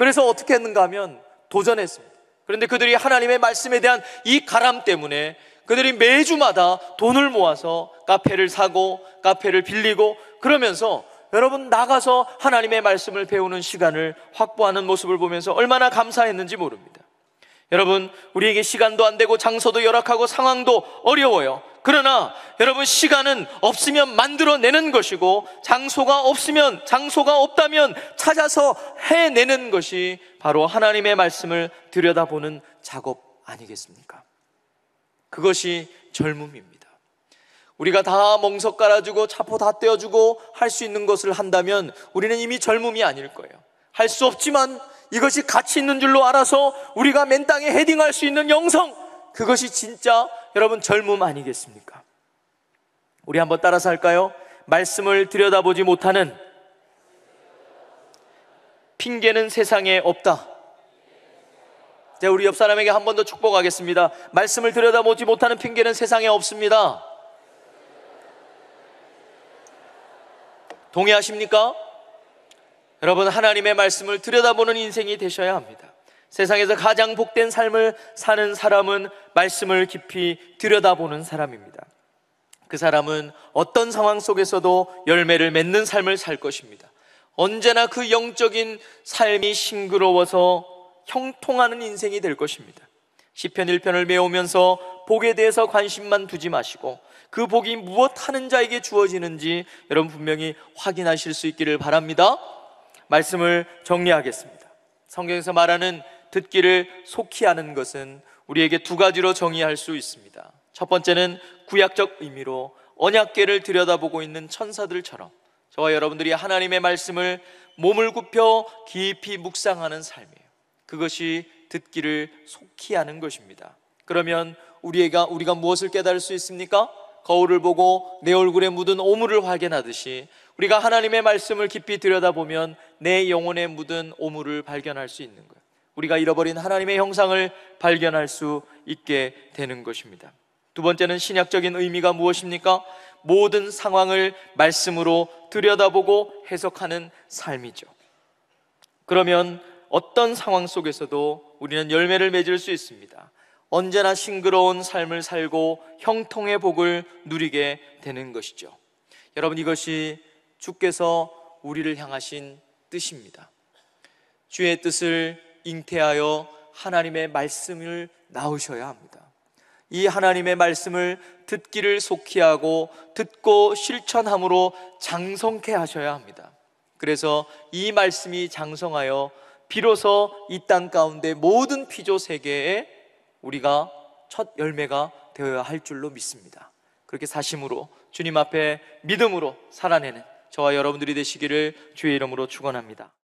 그래서 어떻게 했는가 하면 도전했습니다. 그런데 그들이 하나님의 말씀에 대한 이 가람 때문에 그들이 매주마다 돈을 모아서 카페를 사고 카페를 빌리고 그러면서 여러분 나가서 하나님의 말씀을 배우는 시간을 확보하는 모습을 보면서 얼마나 감사했는지 모릅니다. 여러분, 우리에게 시간도 안 되고 장소도 열악하고 상황도 어려워요. 그러나 여러분, 시간은 없으면 만들어내는 것이고 장소가 없으면, 장소가 없다면 찾아서 해내는 것이 바로 하나님의 말씀을 들여다보는 작업 아니겠습니까? 그것이 젊음입니다. 우리가 다 멍석 깔아주고 차포 다 떼어주고 할 수 있는 것을 한다면 우리는 이미 젊음이 아닐 거예요. 할 수 없지만 이것이 가치 있는 줄로 알아서 우리가 맨 땅에 헤딩할 수 있는 영성, 그것이 진짜 여러분 젊음 아니겠습니까? 우리 한번 따라서 할까요? 말씀을 들여다보지 못하는 핑계는 세상에 없다. 자, 우리 옆 사람에게 한 번 더 축복하겠습니다. 말씀을 들여다보지 못하는 핑계는 세상에 없습니다. 동의하십니까? 여러분, 하나님의 말씀을 들여다보는 인생이 되셔야 합니다. 세상에서 가장 복된 삶을 사는 사람은 말씀을 깊이 들여다보는 사람입니다. 그 사람은 어떤 상황 속에서도 열매를 맺는 삶을 살 것입니다. 언제나 그 영적인 삶이 싱그러워서 형통하는 인생이 될 것입니다. 시편 일 편을 배우면서 복에 대해서 관심만 두지 마시고 그 복이 무엇 하는 자에게 주어지는지 여러분 분명히 확인하실 수 있기를 바랍니다. 말씀을 정리하겠습니다. 성경에서 말하는 듣기를 속히 하는 것은 우리에게 두 가지로 정의할 수 있습니다. 첫 번째는 구약적 의미로 언약궤를 들여다보고 있는 천사들처럼 저와 여러분들이 하나님의 말씀을 몸을 굽혀 깊이 묵상하는 삶이에요. 그것이 듣기를 속히 하는 것입니다. 그러면 우리가, 우리가 무엇을 깨달을 수 있습니까? 거울을 보고 내 얼굴에 묻은 오물을 확인하듯이 우리가 하나님의 말씀을 깊이 들여다보면 내 영혼에 묻은 오물을 발견할 수 있는 거예요. 우리가 잃어버린 하나님의 형상을 발견할 수 있게 되는 것입니다. 두 번째는 신약적인 의미가 무엇입니까? 모든 상황을 말씀으로 들여다보고 해석하는 삶이죠. 그러면 어떤 상황 속에서도 우리는 열매를 맺을 수 있습니다. 언제나 싱그러운 삶을 살고 형통의 복을 누리게 되는 것이죠. 여러분, 이것이 주께서 우리를 향하신 뜻입니다. 주의 뜻을 잉태하여 하나님의 말씀을 나오셔야 합니다. 이 하나님의 말씀을 듣기를 속히 하고 듣고 실천함으로 장성케 하셔야 합니다. 그래서 이 말씀이 장성하여 비로소 이 땅 가운데 모든 피조 세계에 우리가 첫 열매가 되어야 할 줄로 믿습니다. 그렇게 사심으로 주님 앞에 믿음으로 살아내는 저와 여러분들이 되시기를 주의 이름으로 축원합니다.